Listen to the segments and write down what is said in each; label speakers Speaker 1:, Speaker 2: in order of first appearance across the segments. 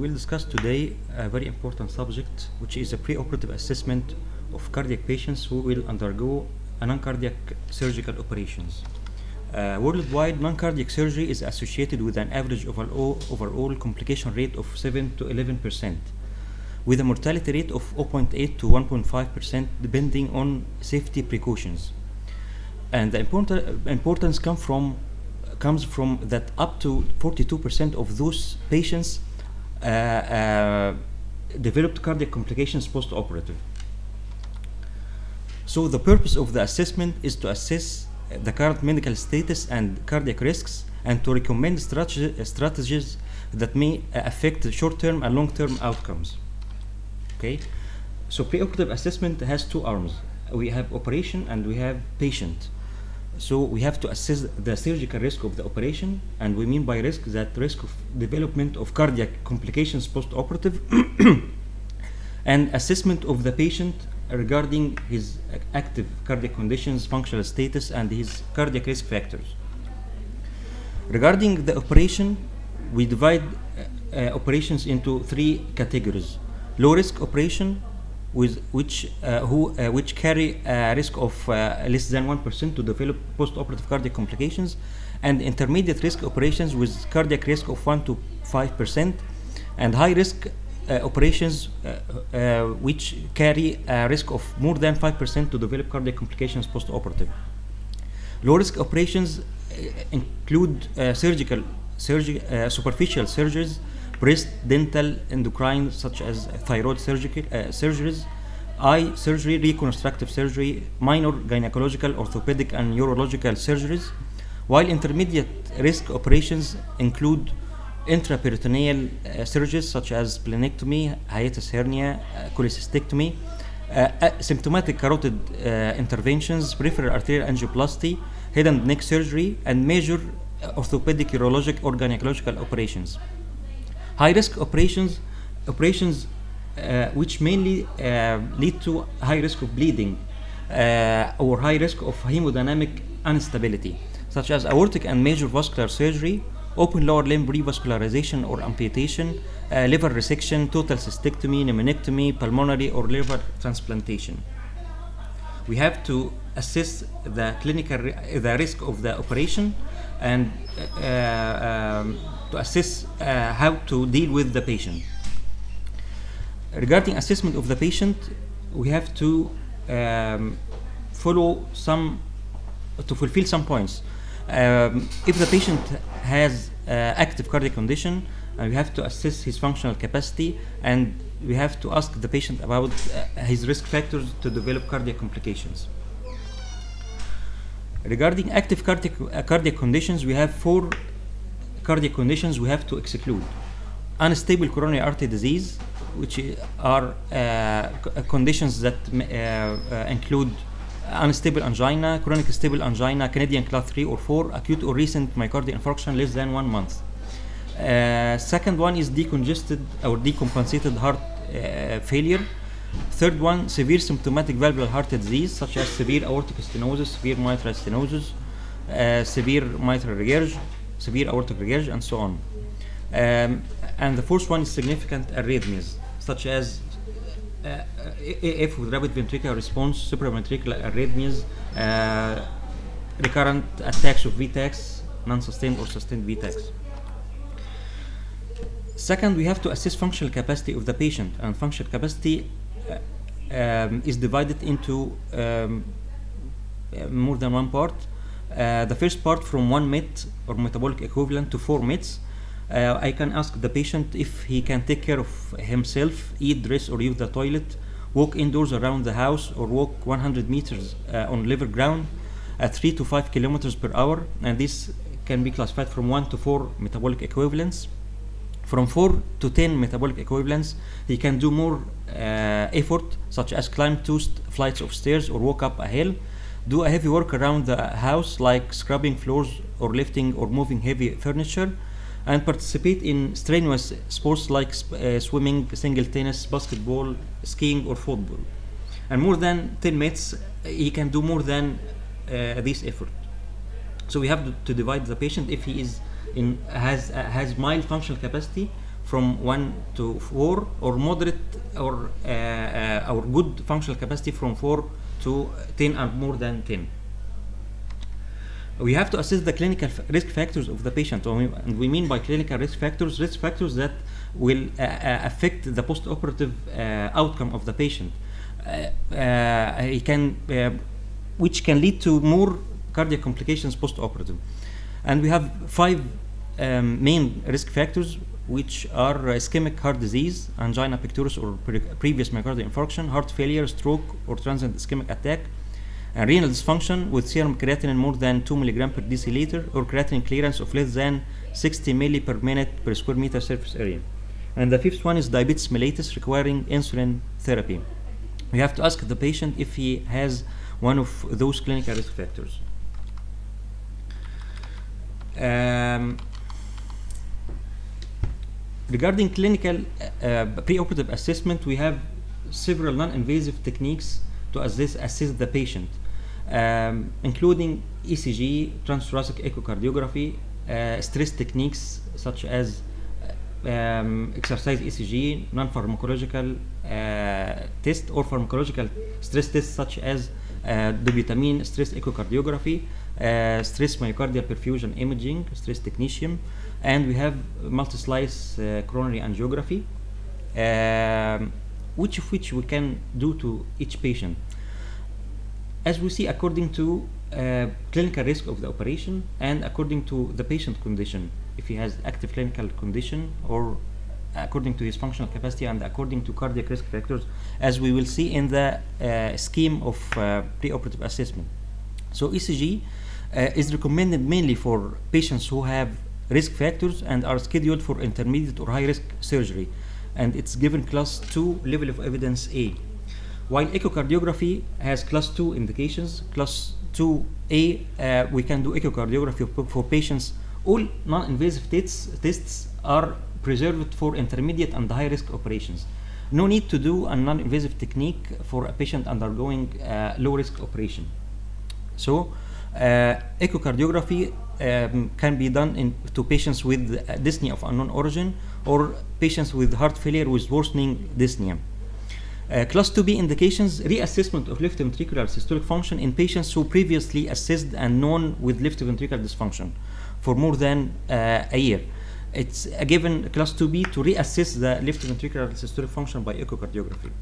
Speaker 1: We will discuss today a very important subject, which is a preoperative assessment of cardiac patients who will undergo a non-cardiac surgical operations. Worldwide, non-cardiac surgery is associated with an average overall complication rate of 7 to 11%, with a mortality rate of 0.8 to 1.5% depending on safety precautions. And the importance comes from that up to 42% of those patients developed cardiac complications post-operative. So the purpose of the assessment is to assess the current medical status and cardiac risks, and to recommend strategies that may affect short-term and long-term outcomes. Okay, so preoperative assessment has two arms. We have operation and we have patient. So we have to assess the surgical risk of the operation, and we mean by risk that risk of development of cardiac complications post-operative, and assessment of the patient regarding his active cardiac conditions, functional status, and his cardiac risk factors. Regarding the operation, we divide operations into three categories: low-risk operation, which carry a risk of less than 1% to develop post-operative cardiac complications, and intermediate risk operations with cardiac risk of 1 to 5%, and high-risk operations which carry a risk of more than 5% to develop cardiac complications post-operative. Low-risk operations include superficial surgeries, breast, dental, endocrine, such as thyroid surgeries, eye surgery, reconstructive surgery, minor gynecological, orthopedic, and urological surgeries, while intermediate risk operations include intraperitoneal surgeries such as splenectomy, hiatus hernia, cholecystectomy, symptomatic carotid interventions, peripheral arterial angioplasty, head and neck surgery, and major orthopedic, urologic, or gynecological operations. High-risk operations which mainly lead to high risk of bleeding or high risk of hemodynamic instability, such as aortic and major vascular surgery, open lower limb revascularization or amputation, liver resection, total cystectomy, pneumonectomy, pulmonary or liver transplantation. We have to assess the the risk of the operation, and to assess how to deal with the patient. Regarding assessment of the patient, we have to fulfill some points. If the patient has active cardiac condition, we have to assess his functional capacity, and we have to ask the patient about his risk factors to develop cardiac complications. Regarding active cardiac conditions, we have 4 cardiac conditions we have to exclude: unstable coronary artery disease, which are conditions that include unstable angina, chronic stable angina, Canadian class 3 or 4, acute or recent myocardial infarction less than 1 month. Second one is decongested or decompensated heart failure. Third one, severe symptomatic valvular heart disease, such as severe aortic stenosis, severe mitral stenosis, severe mitral regurg, severe aortic regurg, and so on. And the fourth one is significant arrhythmias, such as AF with rapid ventricular response, supraventricular arrhythmias, recurrent attacks of VTACs, non-sustained or sustained VTACs. Second, we have to assess functional capacity of the patient, and functional capacity is divided into more than one part. The first part, from 1 MET or metabolic equivalent to 4 METs. I can ask the patient if he can take care of himself, eat, dress, or use the toilet, walk indoors around the house, or walk 100 meters on level ground at 3 to 5 kilometers per hour, and this can be classified from 1 to 4 metabolic equivalents. From 4 to 10 metabolic equivalents, he can do more effort, such as climb 2 flights of stairs or walk up a hill, do a heavy work around the house like scrubbing floors or lifting or moving heavy furniture, and participate in strenuous sports like swimming, single tennis, basketball, skiing, or football. And more than 10 METs, he can do more than this effort. So we have to divide the patient if he is has mild functional capacity from 1 to 4, or moderate or good functional capacity from 4 to 10 and more than 10. We have to assess the clinical risk factors of the patient, and we mean by clinical risk factors that will affect the post-operative outcome of the patient. Which can lead to more cardiac complications post-operative. And we have 5 main risk factors, which are ischemic heart disease, angina pectoris or previous myocardial infarction, heart failure, stroke or transient ischemic attack, and renal dysfunction with serum creatinine more than 2 mg per deciliter, or creatinine clearance of less than 60 milli per minute per square meter surface area. And the 5th one is diabetes mellitus requiring insulin therapy. We have to ask the patient if he has one of those clinical risk factors. Regarding clinical preoperative assessment, we have several non-invasive techniques to assess the patient, including ECG, transthoracic echocardiography, stress techniques such as exercise ECG, non-pharmacological test or pharmacological stress tests such as dobutamine stress echocardiography, stress myocardial perfusion imaging, stress technetium, and we have multi-slice coronary angiography, which we can do to each patient. As we see, according to clinical risk of the operation and according to the patient condition, if he has active clinical condition, or according to his functional capacity and according to cardiac risk factors, as we will see in the scheme of preoperative assessment. So ECG is recommended mainly for patients who have risk factors and are scheduled for intermediate or high risk surgery, and it's given class 2 level of evidence A. While echocardiography has class 2 indications, class 2A, we can do echocardiography for patients. All non-invasive tests are preserved for intermediate and high risk operations. No need to do a non-invasive technique for a patient undergoing low risk operation. So echocardiography can be done to patients with dyspnea of unknown origin, or patients with heart failure with worsening dyspnea. Class 2B indications: reassessment of left ventricular systolic function in patients who previously assessed and known with left ventricular dysfunction for more than a year. It's a given class 2B to reassess the left ventricular systolic function by echocardiography.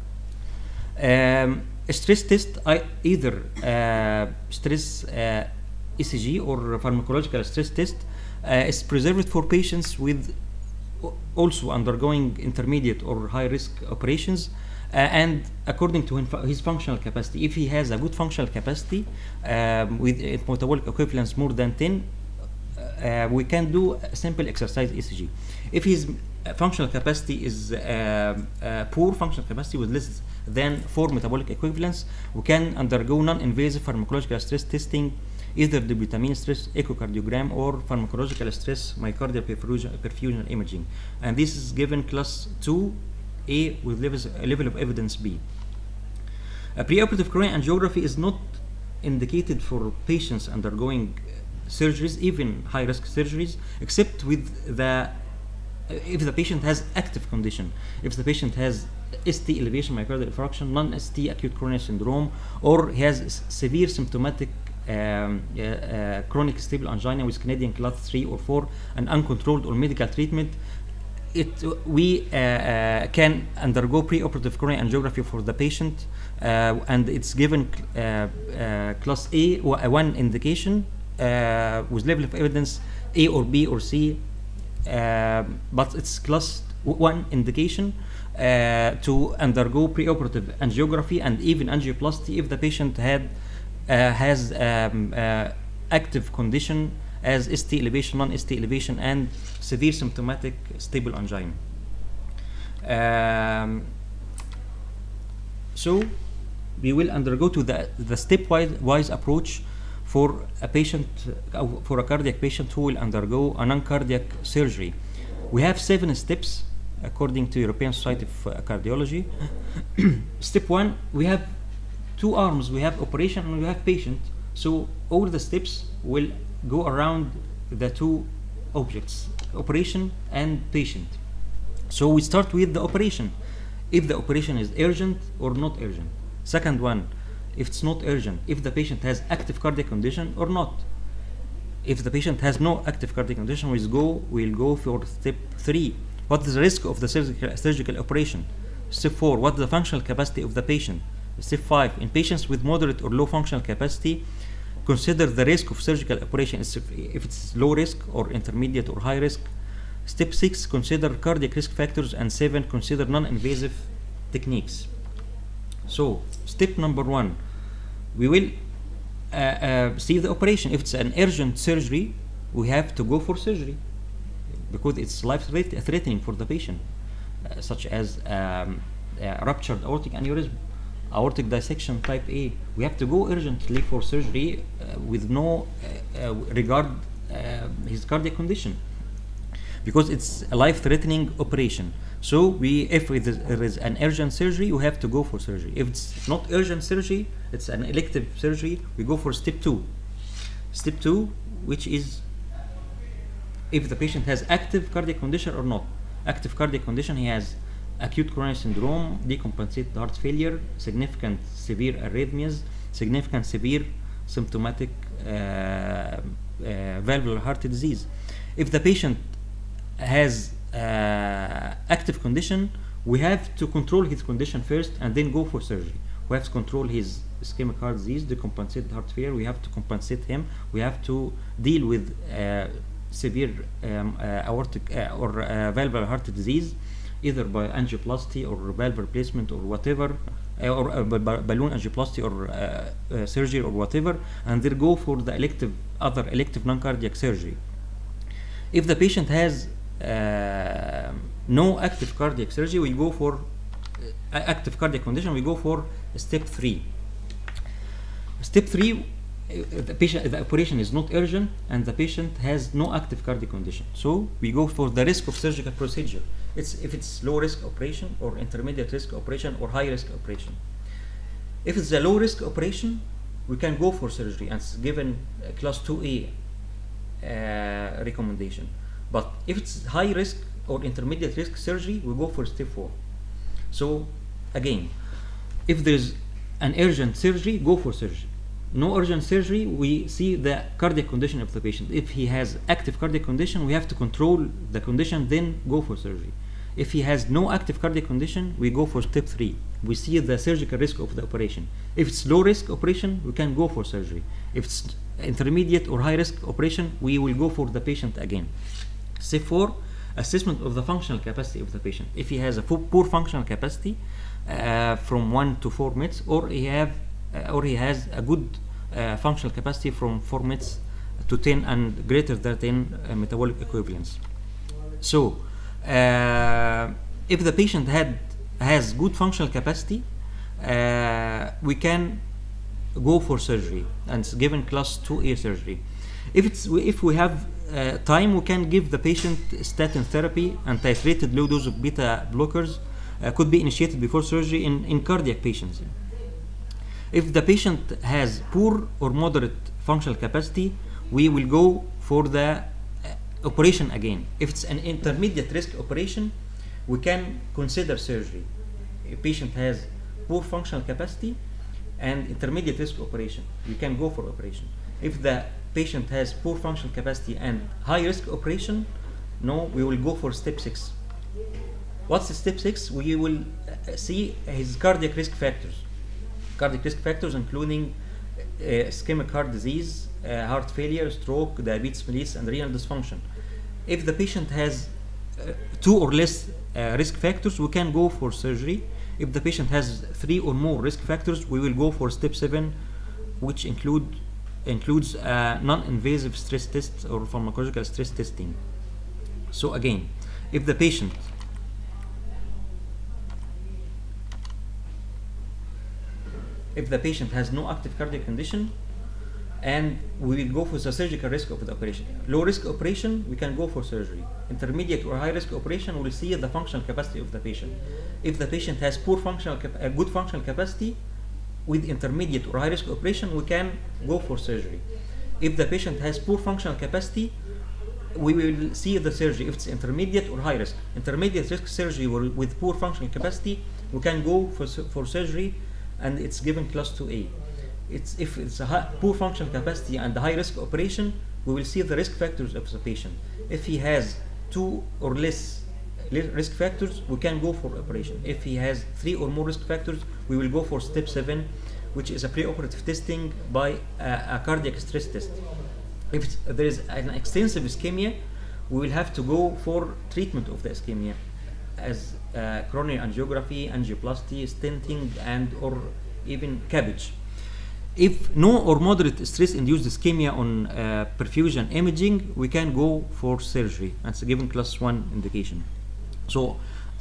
Speaker 1: A stress test, either stress ECG or pharmacological stress test, is preserved for patients with also undergoing intermediate or high risk operations, and according to his functional capacity. If he has a good functional capacity with metabolic equivalence more than 10, we can do a simple exercise ECG. If his functional capacity is poor functional capacity with less than 4 metabolic equivalents, we can undergo non-invasive pharmacological stress testing, either dobutamine stress echocardiogram or pharmacological stress myocardial perfusion imaging, and this is given class 2A with level of evidence B. A preoperative coronary angiography is not indicated for patients undergoing surgeries, even high risk surgeries, except with if the patient has active condition, if the patient has ST elevation myocardial infarction, non-ST acute coronary syndrome, or he has severe symptomatic chronic stable angina with Canadian class 3 or 4 and uncontrolled or medical treatment, we can undergo preoperative coronary angiography for the patient, and it's given class A, or one indication with level of evidence A or B or C, but it's class 1 indication to undergo preoperative angiography and even angioplasty if the patient has active condition as ST elevation, non-ST elevation, and severe symptomatic stable angina. So we will undergo to the stepwise approach for a patient, for a cardiac patient who will undergo a non-cardiac surgery. We have 7 steps according to European Society of Cardiology. Step 1, we have 2 arms. We have operation and we have patient. So all the steps will go around the 2 objects, operation and patient. So we start with the operation. If the operation is urgent or not urgent. Second one, if it's not urgent, if the patient has active cardiac condition or not. If the patient has no active cardiac condition, we'll go for step 3. What is the risk of the surgical operation? Step 4, what is the functional capacity of the patient? Step 5, in patients with moderate or low functional capacity, consider the risk of surgical operation if it's low risk or intermediate or high risk. Step 6, consider cardiac risk factors, and 7, consider non-invasive techniques. So, step number 1, we will see the operation. If it's an urgent surgery, we have to go for surgery because it's life-threatening for the patient, such as ruptured aortic aneurysm, aortic dissection type A. We have to go urgently for surgery with no regard his cardiac condition, because it's a life-threatening operation. So if there is an urgent surgery, you have to go for surgery. If it's not urgent surgery, it's an elective surgery, we go for step 2. Step 2, which is if the patient has active cardiac condition or not. Active cardiac condition, he has acute coronary syndrome, decompensated heart failure, significant severe arrhythmias, significant severe symptomatic valvular heart disease. If the patient has active condition, we have to control his condition first and then go for surgery. We have to control his ischemic heart disease, decompensated heart failure. We have to compensate him. We have to deal with severe aortic or valvular heart disease, either by angioplasty or valve replacement or whatever, or balloon angioplasty or surgery or whatever, and then go for the other elective non-cardiac surgery. If the patient has no active cardiac surgery, we go for active cardiac condition, we go for step 3. Step 3, the operation is not urgent and the patient has no active cardiac condition. So we go for the risk of surgical procedure. If it's low risk operation or intermediate risk operation or high risk operation. If it's a low risk operation, we can go for surgery, and it's given class 2A recommendation. But if it's high risk or intermediate risk surgery, we go for step 4. So again, if there's an urgent surgery, go for surgery. No urgent surgery, we see the cardiac condition of the patient. If he has active cardiac condition, we have to control the condition, then go for surgery. If he has no active cardiac condition, we go for step 3. We see the surgical risk of the operation. If it's low risk operation, we can go for surgery. If it's intermediate or high risk operation, we will go for the patient again. Step 4, assessment of the functional capacity of the patient. If he has a poor functional capacity from 1 to 4 minutes, or he has a good functional capacity from 4 minutes to 10 and greater than 10 metabolic equivalents. So if the patient has good functional capacity, we can go for surgery, and it's given class 2A surgery. If we have time, we can give the patient statin therapy, and titrated low dose of beta blockers could be initiated before surgery in cardiac patients. If the patient has poor or moderate functional capacity, we will go for the operation again. If it's an intermediate risk operation, we can consider surgery. A patient has poor functional capacity and intermediate risk operation, we can go for operation. If the patient has poor functional capacity and high risk operation, no, we will go for step 6. What's step 6? We will see his cardiac risk factors. Cardiac risk factors including ischemic heart disease, heart failure, stroke, diabetes mellitus, and renal dysfunction. If the patient has 2 or less risk factors, we can go for surgery. If the patient has 3 or more risk factors, we will go for step 7, which includes non-invasive stress tests or pharmacological stress testing. So again, if the patient has no active cardiac condition, and we will go for the surgical risk of the operation. Low risk operation, we can go for surgery. Intermediate or high risk operation, we'll see the functional capacity of the patient. If the patient has good functional capacity with intermediate or high risk operation, we can go for surgery. If the patient has poor functional capacity we will see the surgery if it's intermediate or high risk. Intermediate risk surgery with poor functional capacity, we can go for surgery, and it's given class 2A. If it's a poor functional capacity and high risk operation, we will see the risk factors of the patient. If he has 2 or less risk factors, we can go for operation. If he has 3 or more risk factors, we will go for step 7, which is a preoperative testing by a cardiac stress test. If there is an extensive ischemia, we will have to go for treatment of the ischemia as coronary angiography, angioplasty, stenting, and or even CABG. If no or moderate stress-induced ischemia on perfusion imaging, we can go for surgery. That's a given class 1 indication. So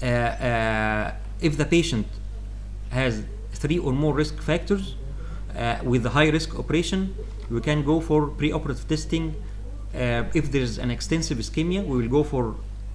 Speaker 1: if the patient has 3 or more risk factors with a high risk operation, we can go for preoperative testing. If there is an extensive ischemia, we will go for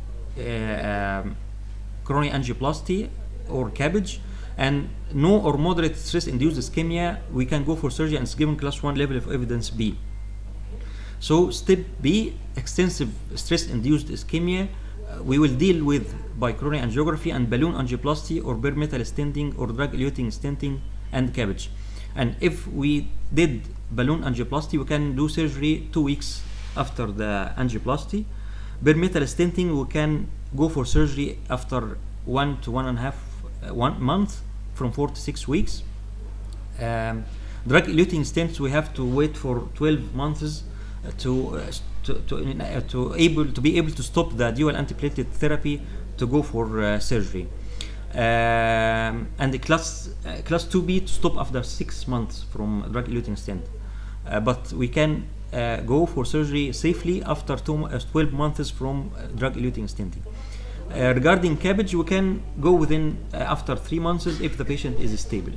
Speaker 1: coronary angioplasty or CABG. And no or moderate stress-induced ischemia, we can go for surgery, and it's given class 1 level of evidence B. So step B, extensive stress-induced ischemia, we will deal with by coronary angiography and balloon angioplasty or bare metal stenting or drug-eluting stenting and CABG. And if we did balloon angioplasty, we can do surgery 2 weeks after the angioplasty. Bare metal stenting, we can go for surgery after 1 to 1 month, from 4 to 6 weeks. Drug-eluting stents, we have to wait for 12 months to be able to stop the dual antiplatelet therapy to go for surgery. And the class 2B to stop after 6 months from drug-eluting stent. But we can go for surgery safely after 12 months from drug-eluting stenting. Regarding CABG, we can go within after 3 months if the patient is stable.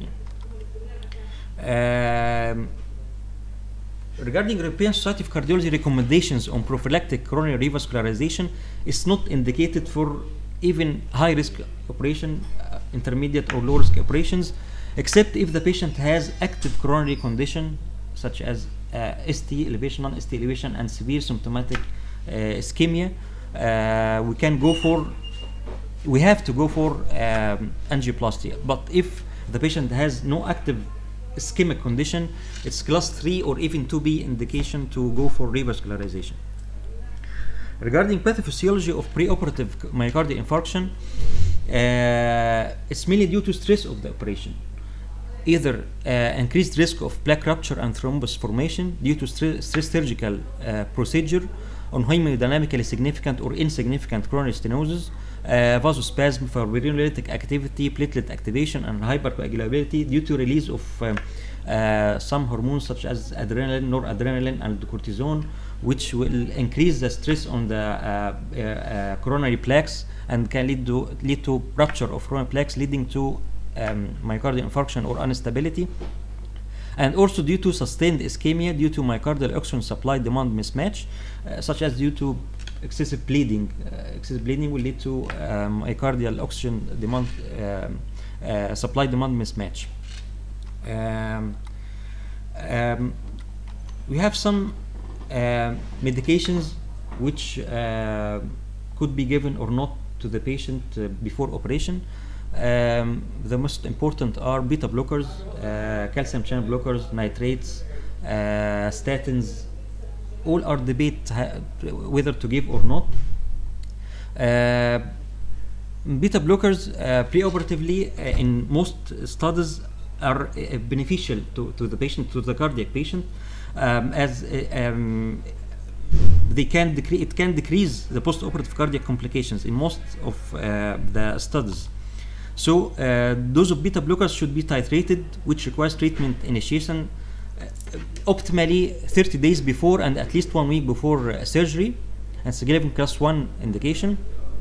Speaker 1: Regarding European Society of Cardiology recommendations on prophylactic coronary revascularization, it's not indicated for even high-risk operation, intermediate or low-risk operations, except if the patient has active coronary condition such as ST elevation, non-ST elevation, and severe symptomatic ischemia. We have to go for angioplasty. But if the patient has no active ischemic condition, it's class 3 or even 2B indication to go for revascularization. Regarding pathophysiology of preoperative myocardial infarction, it's mainly due to stress of the operation. Either increased risk of plaque rupture and thrombus formation due to stress surgical procedure on hemodynamically significant or insignificant coronary stenosis, vasospasm, fibrinolytic activity, platelet activation, and hypercoagulability due to release of some hormones such as adrenaline, noradrenaline, and cortisone, which will increase the stress on the coronary plaques and can lead to rupture of coronary plaques, leading to myocardial infarction or instability. And also due to sustained ischemia due to myocardial oxygen supply demand mismatch, such as due to excessive bleeding. Excessive bleeding will lead to myocardial oxygen demand supply demand mismatch. We have some medications which could be given or not to the patient before operation. The most important are beta blockers, calcium channel blockers, nitrates, statins. All are debate whether to give or not. Beta blockers preoperatively in most studies are beneficial to the patient, to the cardiac patient, as it can decrease the postoperative cardiac complications in most of the studies. So dose of beta blockers should be titrated, which requires treatment initiation optimally 30 days before and at least 1 week before surgery. That's a given class 1 indication.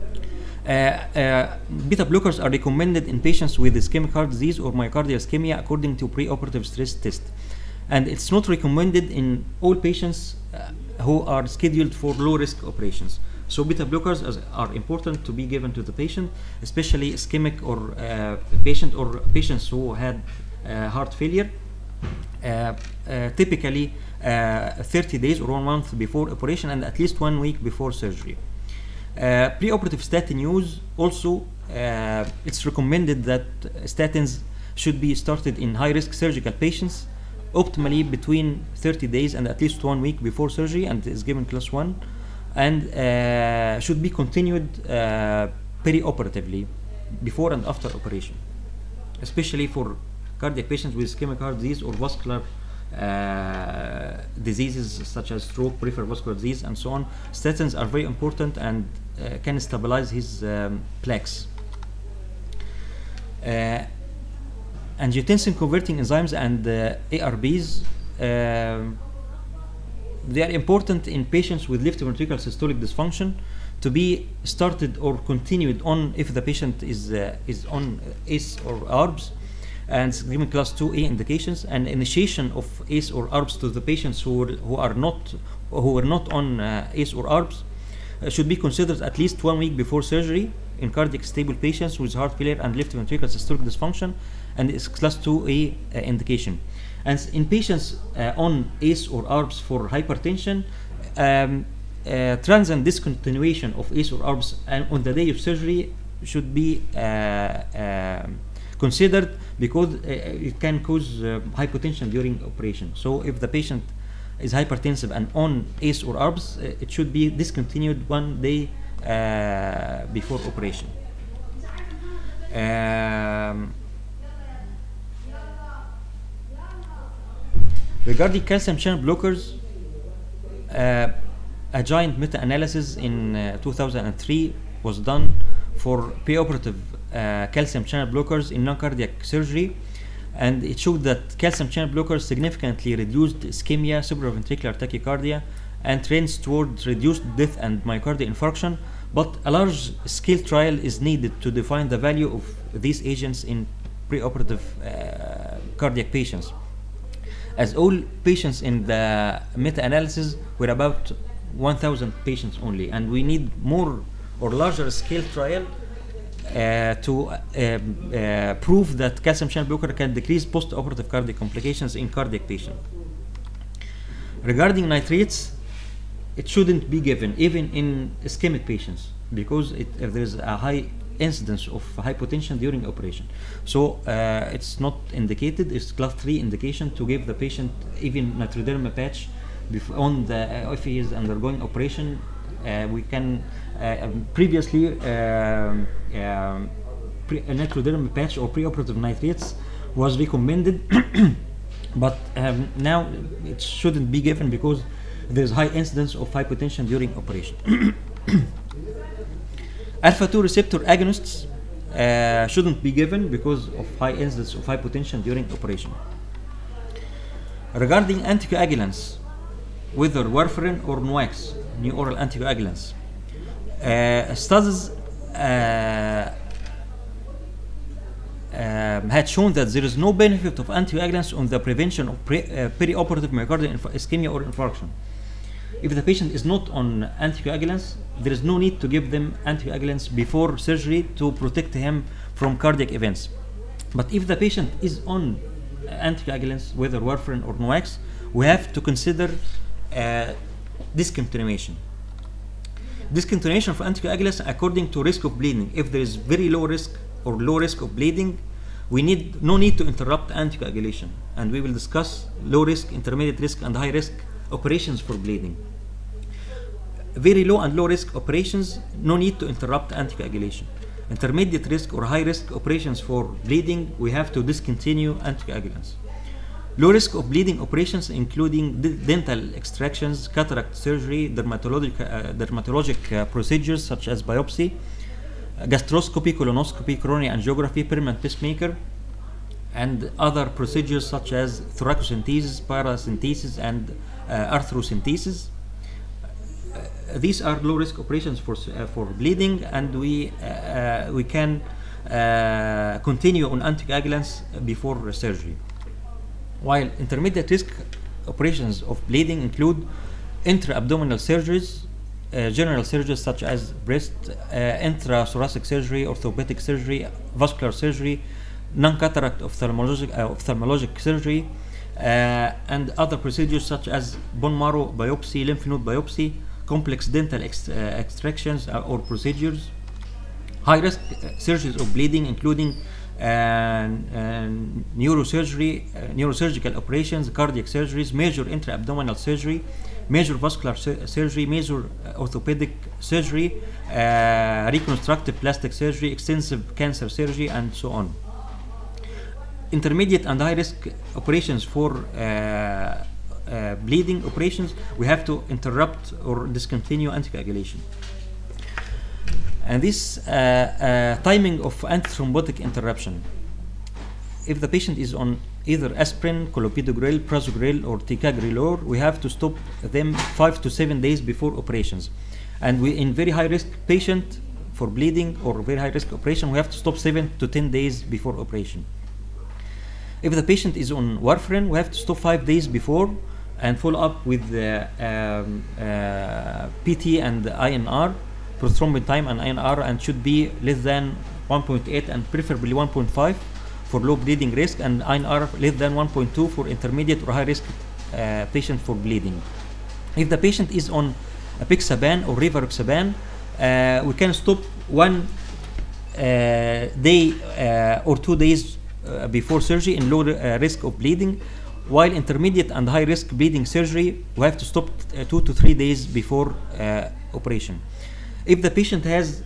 Speaker 1: Beta blockers are recommended in patients with ischemic heart disease or myocardial ischemia according to preoperative stress test. And it's not recommended in all patients who are scheduled for low-risk operations. So beta blockers are important to be given to the patient, especially ischemic or patients who had heart failure. typically 30 days or 1 month before operation and at least 1 week before surgery. Preoperative statin use also, it's recommended that statins should be started in high-risk surgical patients, optimally between 30 days and at least 1 week before surgery, and is given class 1, and should be continued perioperatively before and after operation, especially for cardiac patients with ischemic heart disease or vascular diseases such as stroke, peripheral vascular disease, and so on. Statins are very important and can stabilize his plaques. Angiotensin converting enzymes and ARBs, they are important in patients with left ventricular systolic dysfunction to be started or continued on if the patient is on ACE or ARBs, and given class 2A indications. And initiation of ACE or ARBs to the patients who were not on ACE or ARBs should be considered at least 1 week before surgery in cardiac stable patients with heart failure and left ventricular systolic dysfunction, and is class 2A indication. And in patients on ACE or ARBs for hypertension, transient discontinuation of ACE or ARBs on the day of surgery should be considered, because it can cause hypotension during operation. So if the patient is hypertensive and on ACE or ARBs, it should be discontinued 1 day before operation. Regarding calcium channel blockers, a giant meta-analysis in 2003 was done for preoperative calcium channel blockers in non-cardiac surgery, and it showed that calcium channel blockers significantly reduced ischemia, supraventricular tachycardia, and trends toward reduced death and myocardial infarction. But a large scale trial is needed to define the value of these agents in preoperative cardiac patients, as all patients in the meta-analysis were about 1,000 patients only, and we need more or larger scale trial to prove that calcium channel blocker can decrease post-operative cardiac complications in cardiac patients. Regarding nitrates, it shouldn't be given even in ischemic patients, because if there is a high incidence of hypotension during operation. So it's not indicated. It's class 3 indication to give the patient even nitroderma patch on the if he is undergoing operation. We can previously nitroderma patch or preoperative nitrates was recommended, but now it shouldn't be given because there is high incidence of hypotension during operation. Alpha-2 receptor agonists shouldn't be given because of high incidence of hypotension during operation. Regarding anticoagulants, whether warfarin or NOACs, new oral anticoagulants, studies had shown that there is no benefit of anticoagulants on the prevention of perioperative myocardial ischemia or infarction. If the patient is not on anticoagulants, there is no need to give them anticoagulants before surgery to protect him from cardiac events. But if the patient is on anticoagulants, whether warfarin or NOACs, we have to consider discontinuation. Discontinuation of anticoagulants according to risk of bleeding. If there is very low risk or low risk of bleeding, we need no need to interrupt anticoagulation, and we will discuss low risk, intermediate risk, and high risk operations for bleeding. Very low and low risk operations, no need to interrupt anticoagulation. Intermediate risk or high risk operations for bleeding, we have to discontinue anticoagulants. Low risk of bleeding operations including dental extractions, cataract surgery, dermatologic procedures such as biopsy, gastroscopy, colonoscopy, coronary angiography, permanent pacemaker, and other procedures such as thoracocentesis, paracentesis, and arthrocentesis. These are low risk operations for bleeding, and we can continue on anticoagulants before surgery. While intermediate risk operations of bleeding include intra-abdominal surgeries, general surgeries such as breast, intrathoracic surgery, orthopedic surgery, vascular surgery, non-cataract ophthalmologic surgery, and other procedures such as bone marrow biopsy, lymph node biopsy, complex dental extractions or procedures. High risk surgeries of bleeding, including neurosurgery, neurosurgical operations, cardiac surgeries, major intra-abdominal surgery, major vascular surgery, major orthopedic surgery, reconstructive plastic surgery, extensive cancer surgery, and so on. Intermediate and high risk operations for bleeding operations, we have to interrupt or discontinue anticoagulation. And this timing of antithrombotic interruption. If the patient is on either aspirin, clopidogrel, prasugrel, or ticagrelor, we have to stop them 5 to 7 days before operations. And we, in very high risk patient for bleeding or very high risk operation, we have to stop 7 to 10 days before operation. If the patient is on warfarin, we have to stop 5 days before and follow up with PT and INR, prothrombin time and INR, and should be less than 1.8 and preferably 1.5 for low bleeding risk, and INR less than 1.2 for intermediate or high risk patient for bleeding. If the patient is on apixaban or rivaroxaban, we can stop 1 day or 2 days before surgery in low risk of bleeding, while intermediate and high risk bleeding surgery, we have to stop 2 to 3 days before operation. If the patient has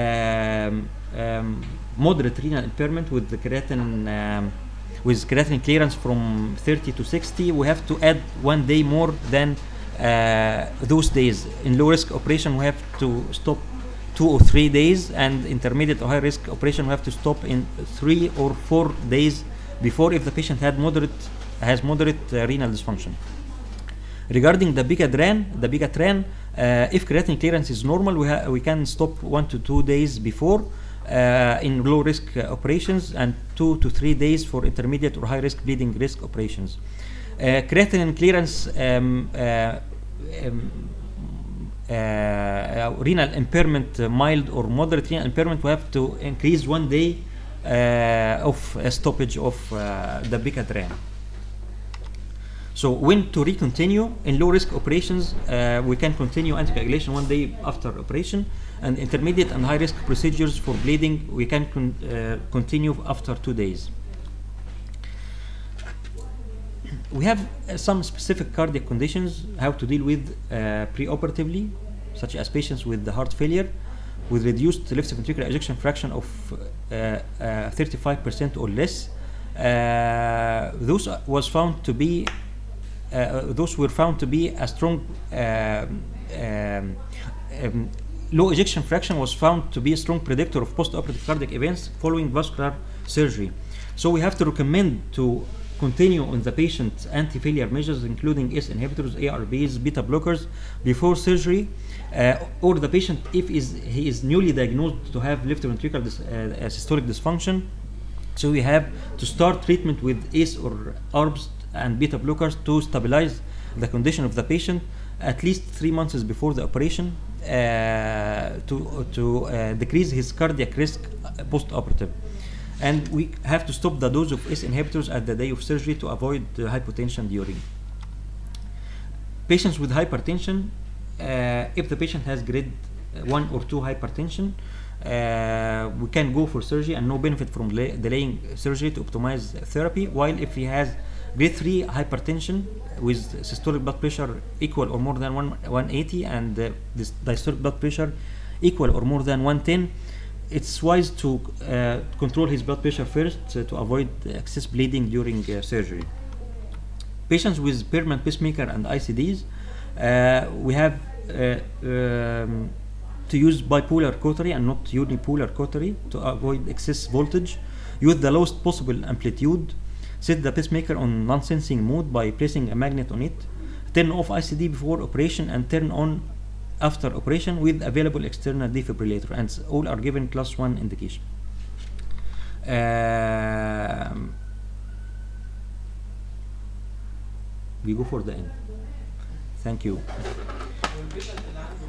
Speaker 1: moderate renal impairment with the creatinine clearance from 30 to 60, we have to add 1 day more than those days. In low risk operation, we have to stop 2 or 3 days, and intermediate or high risk operation, we have to stop in 3 or 4 days before if the patient has moderate renal dysfunction. Regarding the bigatran, if creatinine clearance is normal, we can stop 1 to 2 days before in low risk operations, and 2 to 3 days for intermediate or high risk bleeding risk operations. Creatinine clearance, renal impairment, mild or moderate renal impairment, we have to increase 1 day of stoppage of the bigatran. So when to recontinue in low risk operations, we can continue anticoagulation 1 day after operation, and intermediate and high risk procedures for bleeding, we can continue after 2 days. We have some specific cardiac conditions how to deal with preoperatively, such as patients with the heart failure with reduced left ventricular ejection fraction of 35% or less. Those were found to be a strong low ejection fraction was found to be a strong predictor of postoperative cardiac events following vascular surgery. So we have to recommend to continue on the patient anti-failure measures, including ACE inhibitors, ARBs, beta blockers before surgery, or the patient, if he is newly diagnosed to have left ventricular systolic dysfunction, so we have to start treatment with ACE or ARBs and beta blockers to stabilize the condition of the patient at least 3 months before the operation, to decrease his cardiac risk post-operative. And we have to stop the dose of ACE inhibitors at the day of surgery to avoid hypotension during. Patients with hypertension, if the patient has grade 1 or 2 hypertension, we can go for surgery and no benefit from delaying surgery to optimize therapy, while if he has grade 3 hypertension with systolic blood pressure equal or more than 180 and this diastolic blood pressure equal or more than 110, it's wise to control his blood pressure first to avoid excess bleeding during surgery. Patients with permanent pacemaker and ICDs, we have to use bipolar cautery and not unipolar cautery to avoid excess voltage. Use the lowest possible amplitude. Set the pacemaker on non-sensing mode by placing a magnet on it. Turn off ICD before operation and turn on after operation with available external defibrillator, and all are given class 1 indication. We go for the end. Thank you.